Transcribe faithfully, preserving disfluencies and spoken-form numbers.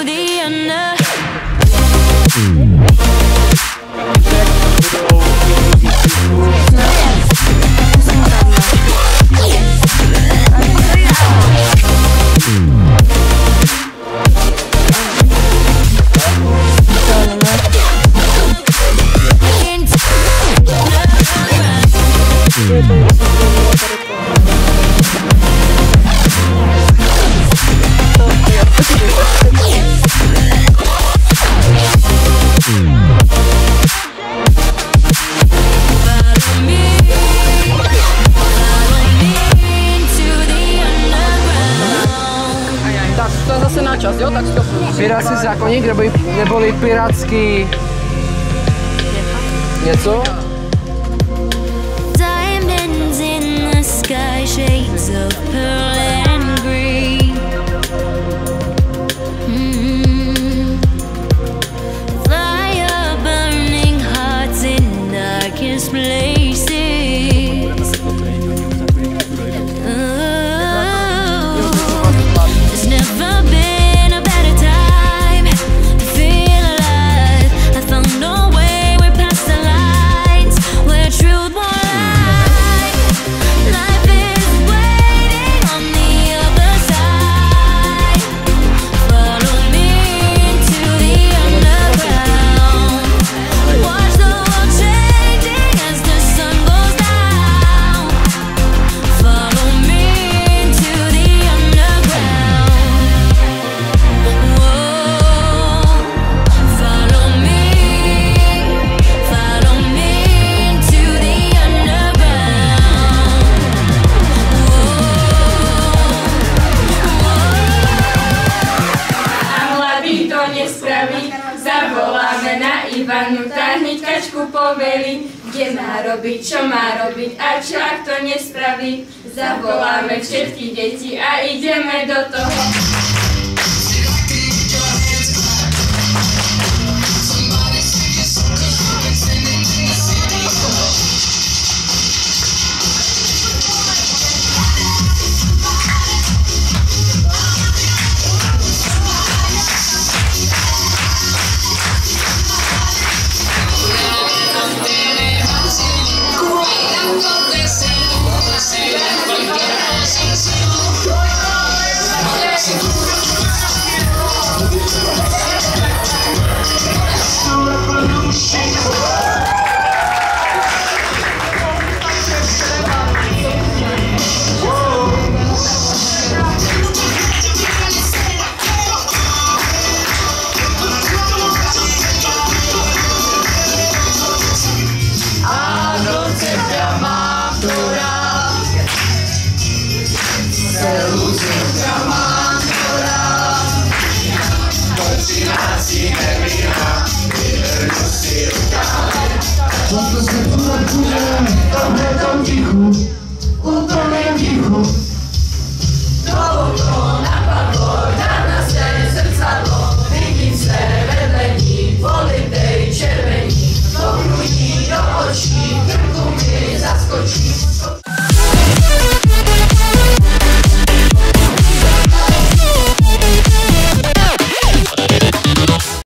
the under. Tak to je zase na čas, jo? Tak stop. Pirátský zákoník, neboli, neboli pirátský... něco? Diamonds in the sky, shades of pearl and green. Mm-hmm. Fire burning hearts in darkest places. Zavoláme na Ivanu, tá hneď kačku povelí, kde má robiť, čo má robiť a čo ak to nespraví. Zavoláme všetky deti a ideme do toho. Cuando se pone, dame tan fijo.